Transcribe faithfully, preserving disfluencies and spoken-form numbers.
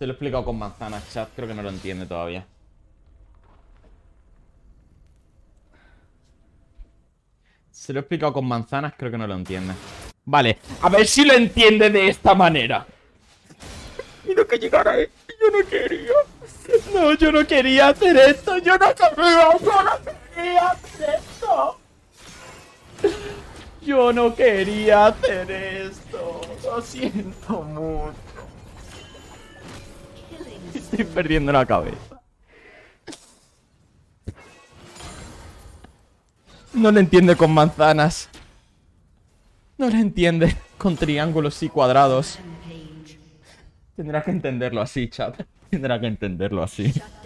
Te lo he explicado con manzanas, chat. Creo que no lo entiende todavía. Se lo he explicado con manzanas, creo que no lo entiende. Vale, a ver si lo entiende de esta manera. Quiero que llegara ahí. Yo no quería. No, yo no quería hacer esto. Yo no quería. Yo no quería hacer esto. Yo no quería hacer esto. Lo siento mucho. Estoy perdiendo la cabeza. No le entiende con manzanas. No le entiende con triángulos y cuadrados. Tendrá que entenderlo así, chat. Tendrá que entenderlo así.